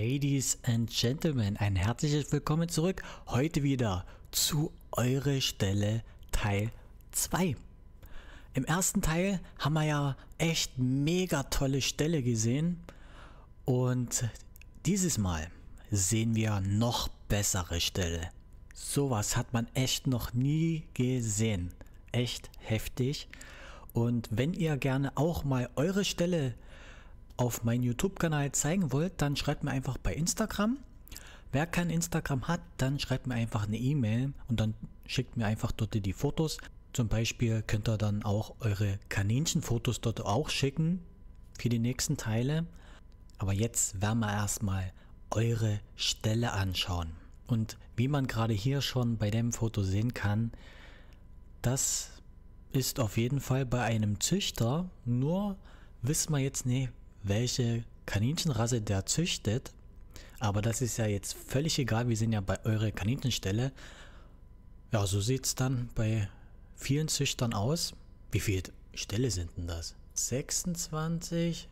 Ladies and Gentlemen, ein herzliches Willkommen zurück. Heute wieder zu Eure Stelle Teil 2. Im ersten Teil haben wir ja echt mega tolle Ställe gesehen. Und dieses Mal sehen wir noch bessere Ställe. Sowas hat man echt noch nie gesehen. Echt heftig. Und wenn ihr gerne auch mal eure Ställe auf meinen YouTube-Kanal zeigen wollt, dann schreibt mir einfach bei Instagram. Wer kein Instagram hat, dann schreibt mir einfach eine E-Mail und dann schickt mir einfach dort die Fotos. Zum Beispiel könnt ihr dann auch eure Kaninchenfotos dort auch schicken für die nächsten Teile. Aber jetzt werden wir erstmal eure Ställe anschauen. Und wie man gerade hier schon bei dem Foto sehen kann, das ist auf jeden Fall bei einem Züchter, nur wissen wir jetzt nicht, welche Kaninchenrasse der züchtet, aber das ist ja jetzt völlig egal, wir sind ja bei eurer Kaninchenstelle. Ja, so sieht es dann bei vielen Züchtern aus. Wie viele Ställe sind denn das? 26?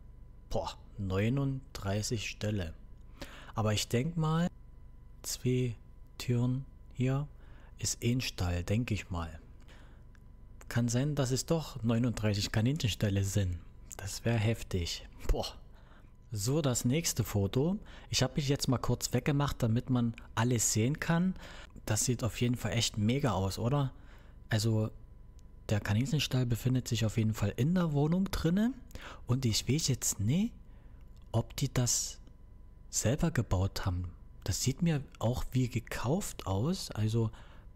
39 Ställe. Aber ich denke mal, 2 Türen hier ist ein Stall, denke ich mal. Kann sein, dass es doch 39 Kaninchenställe sind. Das wäre heftig. So, das nächste Foto. Ich habe mich jetzt mal kurz weggemacht, damit man alles sehen kann. Das sieht auf jeden Fall echt mega aus, oder? Also, der Kaninchenstall befindet sich auf jeden Fall in der Wohnung drinne. Und ich weiß jetzt nicht, ob die das selber gebaut haben. Das sieht mir auch wie gekauft aus. Also,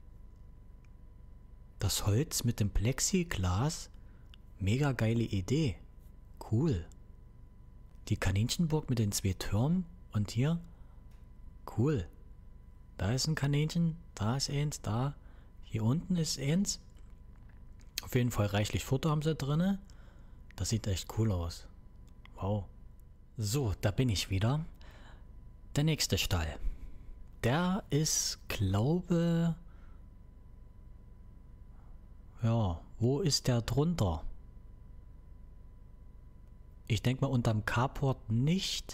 das Holz mit dem Plexiglas. Mega geile Idee. Cool. Die Kaninchenburg mit den 2 Türmen und hier. Cool. Da ist ein Kaninchen, da ist eins, da. Hier unten ist eins. Auf jeden Fall reichlich Futter haben sie drinne. Das sieht echt cool aus. Wow. So, da bin ich wieder. Der nächste Stall. Der ist, glaube... Ja, wo ist der drunter? Ich denke mal unterm Carport nicht.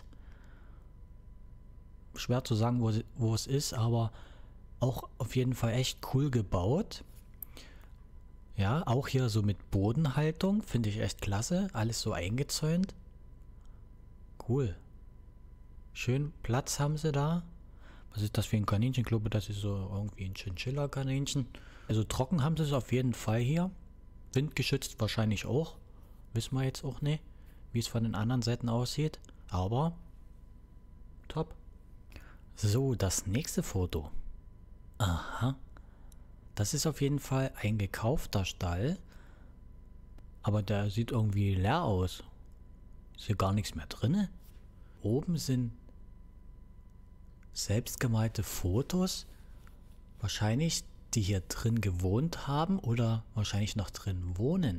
Schwer zu sagen, wo es ist, aber auch auf jeden Fall echt cool gebaut. Ja, auch hier so mit Bodenhaltung, finde ich echt klasse. Alles so eingezäunt. Cool. Schön Platz haben sie da. Was ist das für ein Kaninchen? Ich glaube, das ist so irgendwie ein Chinchilla-Kaninchen. Also trocken haben sie es auf jeden Fall hier. Windgeschützt wahrscheinlich auch. Wissen wir jetzt auch nicht, wie es von den anderen Seiten aussieht. Aber top. So, das nächste Foto. Aha. Das ist auf jeden Fall ein gekaufter Stall. Aber der sieht irgendwie leer aus. Ist hier gar nichts mehr drin. Oben sind selbstgemalte Fotos. Wahrscheinlich die hier drin gewohnt haben oder wahrscheinlich noch drin wohnen.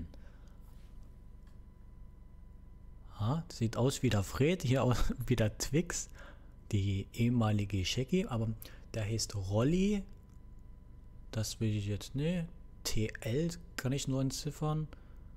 Ja, sieht aus wie der Fred, hier aus wie der Twix, die ehemalige Shaggy, aber der heißt Rolli. Das will ich jetzt nicht. TL kann ich nur entziffern.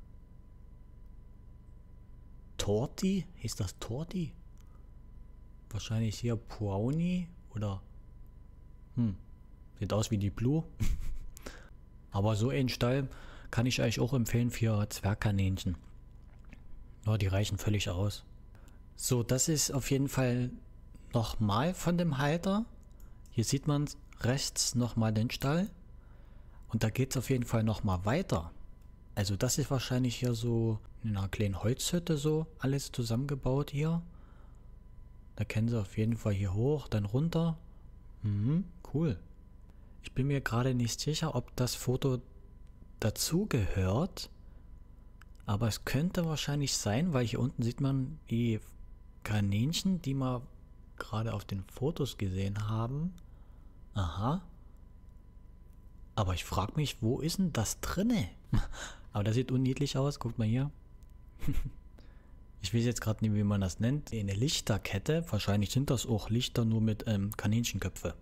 Torti? Heißt das Torti? Wahrscheinlich hier Brownie oder sieht aus wie die Blue. Aber so einen Stall kann ich euch auch empfehlen für Zwergkaninchen. Ja, die reichen völlig aus. So, das ist auf jeden Fall nochmal von dem Halter. Hier sieht man rechts nochmal den Stall. Und da geht es auf jeden Fall nochmal weiter. Also das ist wahrscheinlich hier so in einer kleinen Holzhütte so alles zusammengebaut hier. Da kennen sie auf jeden Fall hier hoch, dann runter. Cool. Ich bin mir gerade nicht sicher, ob das Foto dazu gehört. Aber es könnte wahrscheinlich sein, weil hier unten sieht man die Kaninchen, die wir gerade auf den Fotos gesehen haben. Aha. Aber ich frage mich, wo ist denn das drinne? Aber das sieht unniedlich aus. Guckt mal hier. Ich weiß jetzt gerade nicht, wie man das nennt. Eine Lichterkette. Wahrscheinlich sind das auch Lichter nur mit Kaninchenköpfe.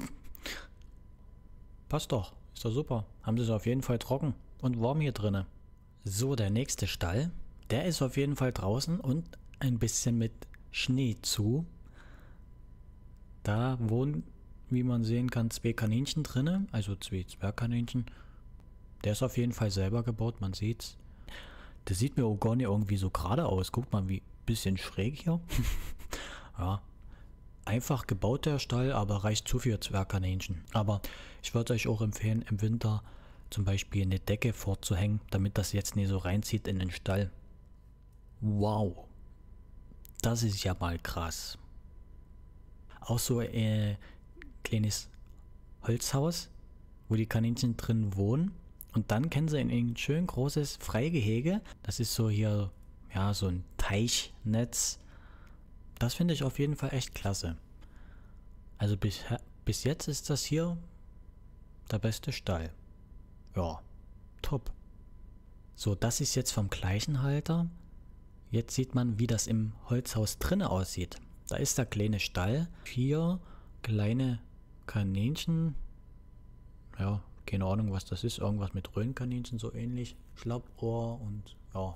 Passt doch. Ist doch super. Haben sie es auf jeden Fall trocken und warm hier drinne. So, der nächste Stall. Der ist auf jeden Fall draußen und ein bisschen mit Schnee zu. Da wohnen, wie man sehen kann, 2 Kaninchen drinne, also 2 Zwergkaninchen. Der ist auf jeden Fall selber gebaut, man sieht's. Das sieht mir auch gar nicht irgendwie so gerade aus. Guckt mal, wie bisschen schräg hier. Ja, einfach gebaut der Stall, aber reicht zu für Zwergkaninchen. Aber ich würde euch auch empfehlen, im Winter zum Beispiel eine Decke vorzuhängen, damit das jetzt nicht so reinzieht in den Stall. Wow, das ist ja mal krass. Auch so ein kleines Holzhaus, wo die Kaninchen drin wohnen. Und dann kennen sie in ein schön großes Freigehege. Das ist so hier, ja, so ein Teichnetz. Das finde ich auf jeden Fall echt klasse. Also bis jetzt ist das hier der beste Stall. Ja, top. So, das ist jetzt vom gleichen Halter. Jetzt sieht man, wie das im Holzhaus drinne aussieht. Da ist der kleine Stall. 4 kleine Kaninchen. Ja, keine Ahnung, was das ist. Irgendwas mit Röhrenkaninchen, so ähnlich. Schlappohr und ja.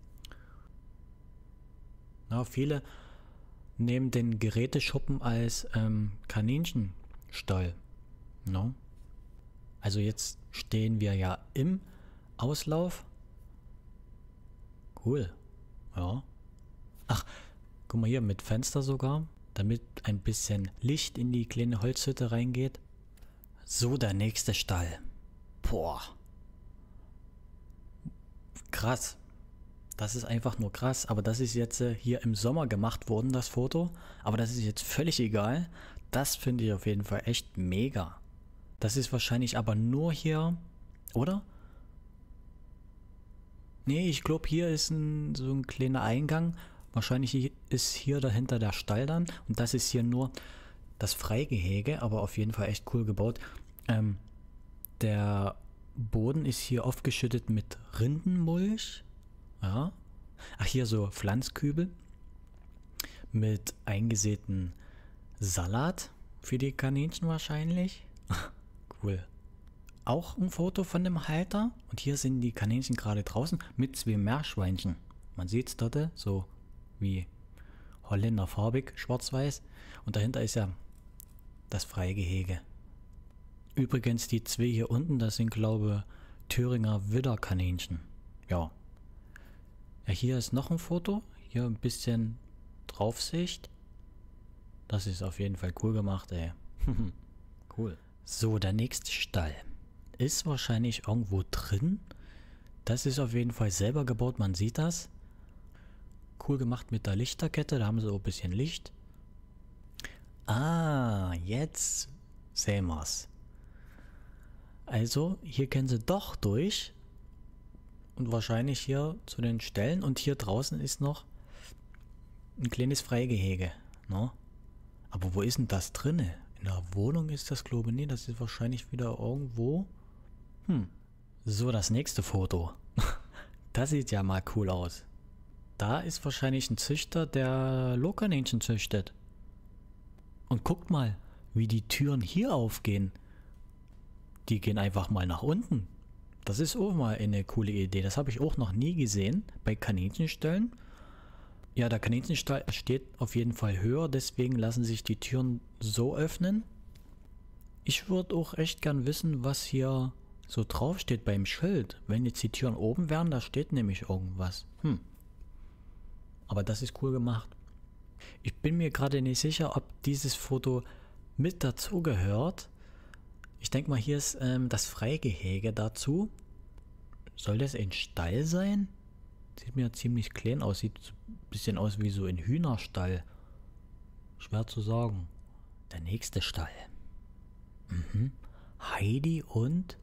Na, viele nehmen den Geräteschuppen als Kaninchenstall. No? Also jetzt stehen wir ja im Auslauf. Cool. Ja. Ach, guck mal hier, mit Fenster sogar, damit ein bisschen Licht in die kleine Holzhütte reingeht. So, der nächste Stall. Boah. Krass. Das ist einfach nur krass, aber das ist jetzt hier im Sommer gemacht worden, das Foto. Aber das ist jetzt völlig egal. Das finde ich auf jeden Fall echt mega. Das ist wahrscheinlich aber nur hier, oder? Nee, ich glaube, hier ist so ein kleiner Eingang. Wahrscheinlich ist hier dahinter der Stall dann. Und das ist hier nur das Freigehege, aber auf jeden Fall echt cool gebaut. Der Boden ist hier aufgeschüttet mit Rindenmulch. Ja. Ach, hier so Pflanzkübel mit eingesäten Salat für die Kaninchen wahrscheinlich. Cool. Auch ein Foto von dem Halter. Und hier sind die Kaninchen gerade draußen mit 2 Meerschweinchen. Man sieht es dort, so wie Holländer farbig, schwarz-weiß. Und dahinter ist ja das Freigehege. Übrigens, die 2 hier unten, das sind, glaube ich, Thüringer Widderkaninchen. Ja. Ja, hier ist noch ein Foto. Hier ein bisschen Draufsicht. Das ist auf jeden Fall cool gemacht, ey. Cool. So, der nächste Stall. Ist wahrscheinlich irgendwo drin. Das ist auf jeden Fall selber gebaut, man sieht das. Cool gemacht mit der Lichterkette, da haben sie auch ein bisschen Licht. Ah, jetzt sehen wir's. Also, hier können sie doch durch. Und wahrscheinlich hier zu den Ställen. Und hier draußen ist noch ein kleines Freigehege. No? Aber wo ist denn das drinne? In der Wohnung ist das, glaube ich, nicht. Das ist wahrscheinlich wieder irgendwo. So, das nächste Foto. Das sieht ja mal cool aus. Da ist wahrscheinlich ein Züchter, der Lohkaninchen züchtet. Und guckt mal, wie die Türen hier aufgehen. Die gehen einfach mal nach unten. Das ist auch mal eine coole Idee. Das habe ich auch noch nie gesehen bei Kaninchenställen. Ja, der Kaninchenstall steht auf jeden Fall höher, deswegen lassen sich die Türen so öffnen. Ich würde auch echt gern wissen, was hier so drauf steht beim Schild. Wenn jetzt die Türen oben wären, da steht nämlich irgendwas. Aber das ist cool gemacht. Ich bin mir gerade nicht sicher, ob dieses Foto mit dazu gehört. Ich denke mal, hier ist das Freigehege dazu. Soll das ein Stall sein? Sieht mir ziemlich klein aus. Sieht ein bisschen aus wie so ein Hühnerstall. Schwer zu sagen. Der nächste Stall. Heidi und...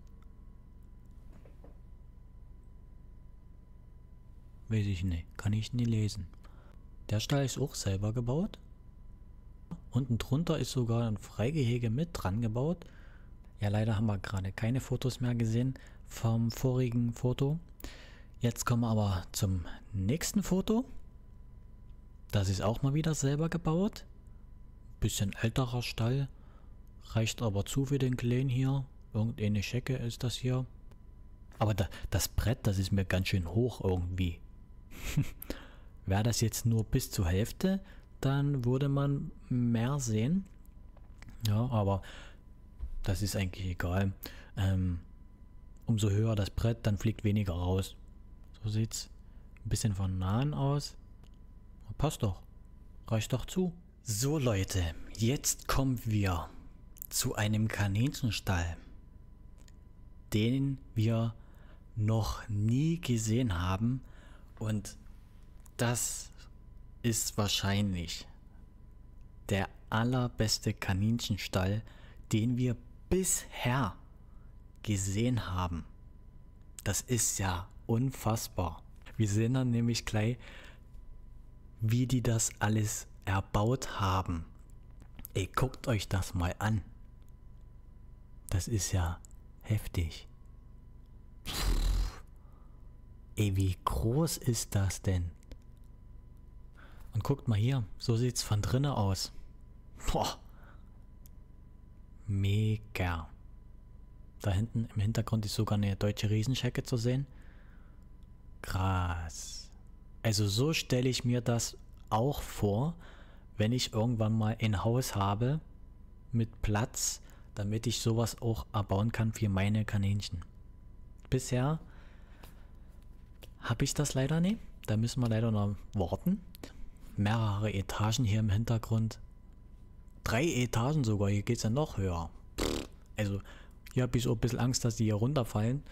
Weiß ich nicht. Kann ich nie lesen. Der Stall ist auch selber gebaut. Unten drunter ist sogar ein Freigehege mit dran gebaut. Ja, leider haben wir gerade keine Fotos mehr gesehen vom vorigen Foto. Jetzt kommen wir aber zum nächsten Foto. Das ist auch mal wieder selber gebaut. Bisschen älterer Stall. Reicht aber zu für den Kleinen hier. Irgendeine Schecke ist das hier. Aber das Brett, das ist mir ganz schön hoch irgendwie. Wäre das jetzt nur bis zur Hälfte, dann würde man mehr sehen. Ja, aber das ist eigentlich egal. Umso höher das Brett, dann fliegt weniger raus. So sieht's ein bisschen von nahen aus. Passt doch. Reicht doch zu. So Leute, jetzt kommen wir zu einem Kaninchenstall, den wir noch nie gesehen haben, und das ist wahrscheinlich der allerbeste Kaninchenstall, den wir bisher gesehen haben. Das ist ja unfassbar. Wir sehen dann nämlich gleich, wie die das alles erbaut haben. Ey, guckt euch das mal an. Das ist ja heftig. Ey, wie groß ist das denn? Und guckt mal hier, so sieht's von drinnen aus. Boah. Mega. Da hinten im Hintergrund ist sogar eine deutsche Riesenschecke zu sehen. Krass. Also so stelle ich mir das auch vor, wenn ich irgendwann mal ein Haus habe mit Platz, damit ich sowas auch erbauen kann für meine Kaninchen. Bisher habe ich das leider nicht. Da müssen wir leider noch warten. Mehrere Etagen hier im Hintergrund. 3 Etagen sogar, hier geht es ja noch höher. Also hier habe ich so ein bisschen Angst, dass die hier runterfallen.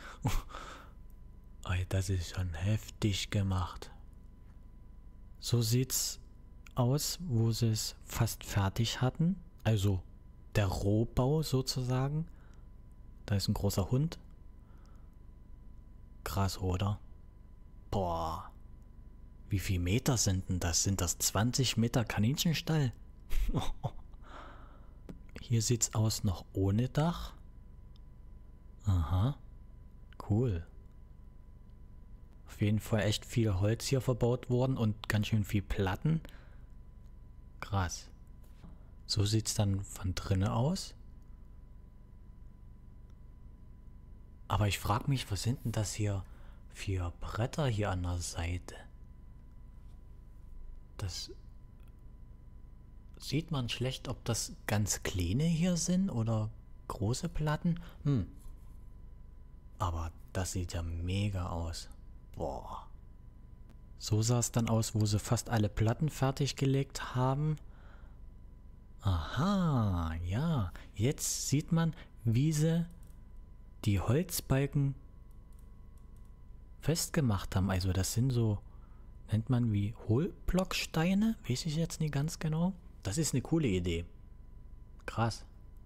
Das ist schon heftig gemacht. So sieht's aus, wo sie es fast fertig hatten. Also der Rohbau sozusagen. Da ist ein großer Hund. Krass, oder? Boah. Wie viele Meter sind denn das? Sind das 20 Meter Kaninchenstall? Hier sieht's aus noch ohne Dach. Aha. Cool. Auf jeden Fall echt viel Holz hier verbaut worden und ganz schön viel Platten. Krass. So sieht's dann von drinnen aus. Aber ich frage mich, was sind denn das hier für Bretter hier an der Seite? Das sieht man schlecht, ob das ganz kleine hier sind oder große Platten. Aber das sieht ja mega aus. Boah. So sah es dann aus, wo sie fast alle Platten fertig gelegt haben. Aha, ja. Jetzt sieht man, wie sie die Holzbalken festgemacht haben. Also das sind so, nennt man wie Hohlblocksteine. Weiß ich jetzt nicht ganz genau. Das ist eine coole Idee. Krass.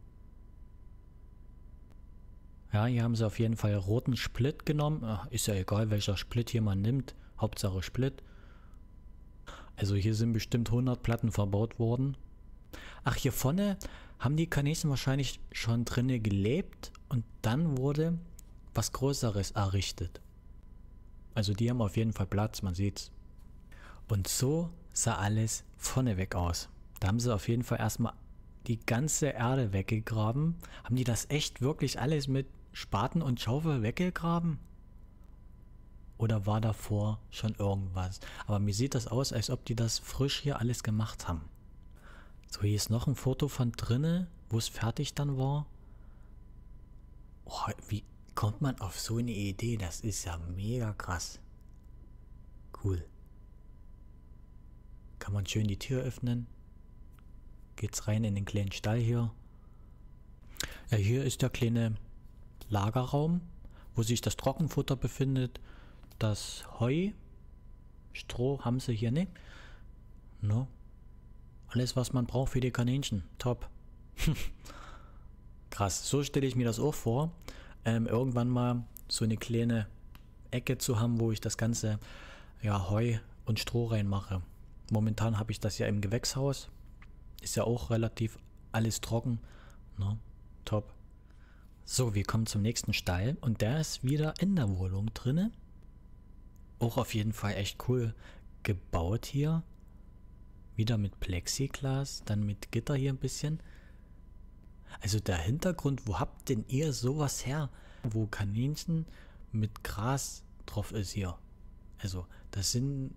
Ja, hier haben sie auf jeden Fall roten Split genommen. Ist ja egal, welcher Split hier man nimmt. Hauptsache Split. Also hier sind bestimmt 100 Platten verbaut worden. Ach, hier vorne haben die Kaninchen wahrscheinlich schon drinnen gelebt und dann wurde was Größeres errichtet. Also die haben auf jeden Fall Platz, man sieht's. Und so sah alles vorneweg aus. Da haben sie auf jeden Fall erstmal die ganze Erde weggegraben. Haben die das echt wirklich alles mit Spaten und Schaufel weggegraben? Oder war davor schon irgendwas? Aber mir sieht das aus, als ob die das frisch hier alles gemacht haben. So, hier ist noch ein Foto von drinnen, wo es fertig dann war. Oh, wie kommt man auf so eine Idee? Das ist ja mega krass. Cool. Kann man schön die Tür öffnen. Geht's rein in den kleinen Stall hier. Ja, hier ist der kleine Lagerraum, wo sich das Trockenfutter befindet. Das Heu, Stroh haben sie hier nicht. No. Alles, was man braucht für die Kaninchen. Top. Krass, so stelle ich mir das auch vor. Irgendwann mal so eine kleine Ecke zu haben, wo ich das ganze Heu und Stroh reinmache. Momentan habe ich das ja im Gewächshaus. Ist ja auch relativ alles trocken. No. Top. So, wir kommen zum nächsten Stall und der ist wieder in der Wohnung drinne. Auch auf jeden Fall echt cool gebaut hier. Wieder mit Plexiglas, dann mit Gitter hier ein bisschen. Also der Hintergrund, wo habt denn ihr sowas her? Wo Kaninchen mit Gras drauf ist hier. Also das sind,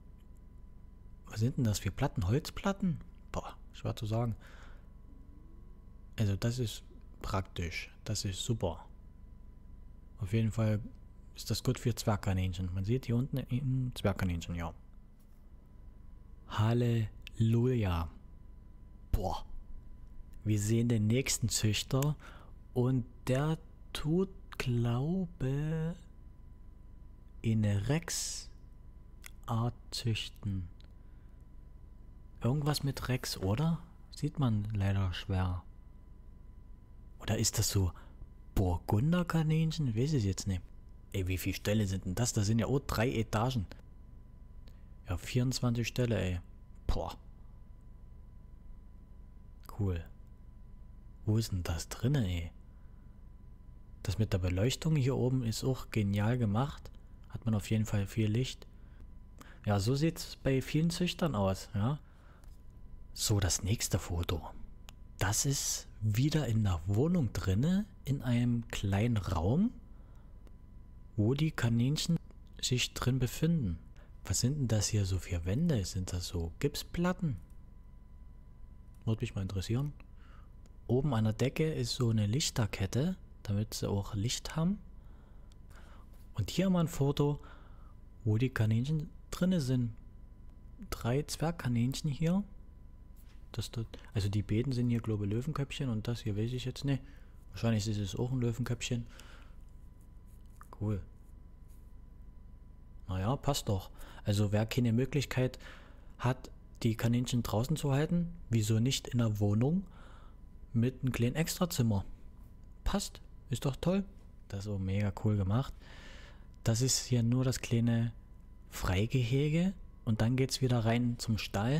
was sind denn das für Platten? Holzplatten? Boah, schwer zu sagen. Also Also das ist praktisch. Das ist super. Auf jeden Fall ist das gut für Zwergkaninchen. Man sieht hier unten ein Zwergkaninchen, ja. Halleluja. Boah. Wir sehen den nächsten Züchter und der tut, glaube eine Rexart züchten. Irgendwas mit Rex, oder? Sieht man leider schwer. Oder ist das so Burgunderkaninchen? Weiß ich jetzt nicht. Ey, wie viele Ställe sind denn das? Das sind ja auch 3 Etagen. Ja, 24 Ställe, ey. Boah. Cool. Wo ist denn das drinne, ey? Das mit der Beleuchtung hier oben ist auch genial gemacht. Hat man auf jeden Fall viel Licht. Ja, so sieht es bei vielen Züchtern aus, ja. So, das nächste Foto. Das ist wieder in der Wohnung drinne, in einem kleinen Raum, wo die Kaninchen sich drin befinden. Was sind denn das hier so für Wände? Sind das so Gipsplatten? Würde mich mal interessieren. Oben an der Decke ist so eine Lichterkette, damit sie auch Licht haben. Und hier haben wir ein Foto, wo die Kaninchen drinne sind. 3 Zwergkaninchen hier. Also die Beeten sind hier, glaube ich, Löwenköpfchen und das hier weiß ich jetzt nicht. Wahrscheinlich ist es auch ein Löwenköpfchen. Cool. Naja, passt doch. Also wer keine Möglichkeit hat, die Kaninchen draußen zu halten, wieso nicht in der Wohnung mit einem kleinen Extrazimmer? Passt. Ist doch toll. Das ist auch mega cool gemacht. Das ist hier nur das kleine Freigehege und dann geht es wieder rein zum Stall.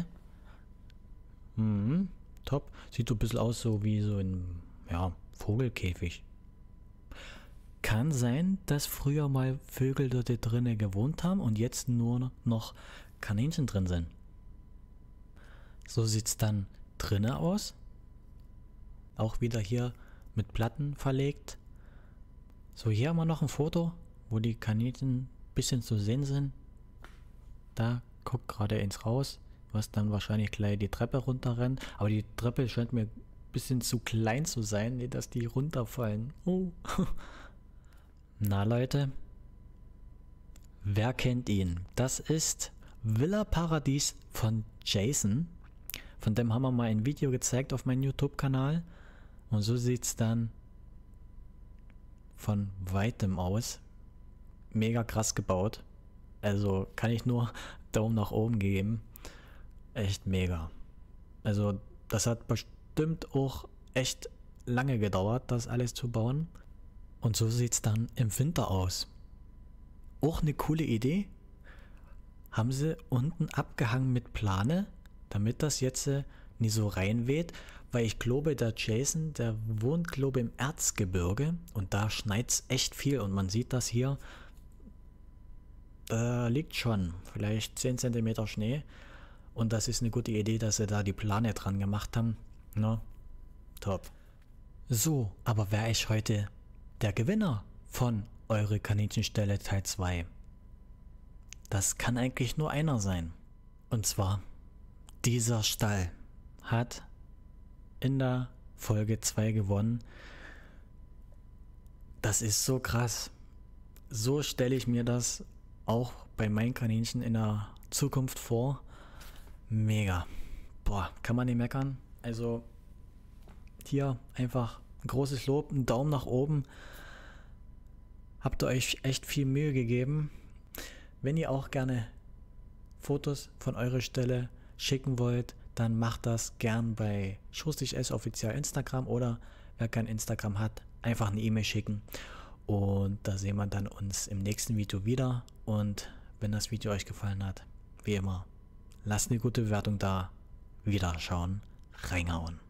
Top. Sieht so ein bisschen aus so wie so ein Vogelkäfig. Kann sein, dass früher mal Vögel dort drinnen gewohnt haben und jetzt nur noch Kaninchen drin sind. So sieht es dann drinnen aus. Auch wieder hier mit Platten verlegt. So, hier haben wir noch ein Foto, wo die Kaninchen ein bisschen zu sehen sind. Da guckt gerade eins raus, was dann wahrscheinlich gleich die Treppe runterrennt. Aber die Treppe scheint mir ein bisschen zu klein zu sein, nicht, dass die runterfallen. Oh. Na Leute, wer kennt ihn? Das ist Villa Paradies von Jason. Von dem haben wir mal ein Video gezeigt auf meinem YouTube-Kanal. Und so sieht es dann von weitem aus. Mega krass gebaut. Also kann ich nur Daumen nach oben geben. Echt mega. Also das hat bestimmt auch echt lange gedauert, das alles zu bauen. Und so sieht es dann im Winter aus. Auch eine coole Idee. Haben sie unten abgehangen mit Plane, damit das jetzt nicht so reinweht. Weil ich glaube, der Jason, der wohnt, glaube ich, im Erzgebirge. Und da schneit es echt viel. Und man sieht das hier. Da liegt schon vielleicht 10 cm Schnee. Und das ist eine gute Idee, dass sie da die Plane dran gemacht haben. Na, top. So, aber wer ist heute der Gewinner von Eure Kaninchenstelle Teil 2? Das kann eigentlich nur einer sein. Und zwar, dieser Stall hat in der Folge 2 gewonnen. Das ist so krass. So stelle ich mir das auch bei meinen Kaninchen in der Zukunft vor. Mega. Boah, kann man nicht meckern. Also hier einfach ein großes Lob, einen Daumen nach oben. Habt ihr euch echt viel Mühe gegeben. Wenn ihr auch gerne Fotos von eurer Stelle schicken wollt, dann macht das gern bei Schuss.s offiziell Instagram oder wer kein Instagram hat, einfach eine E-Mail schicken. Und da sehen wir dann uns im nächsten Video wieder. Und wenn das Video euch gefallen hat, wie immer, lasst eine gute Bewertung da. Wiederschauen, reinhauen.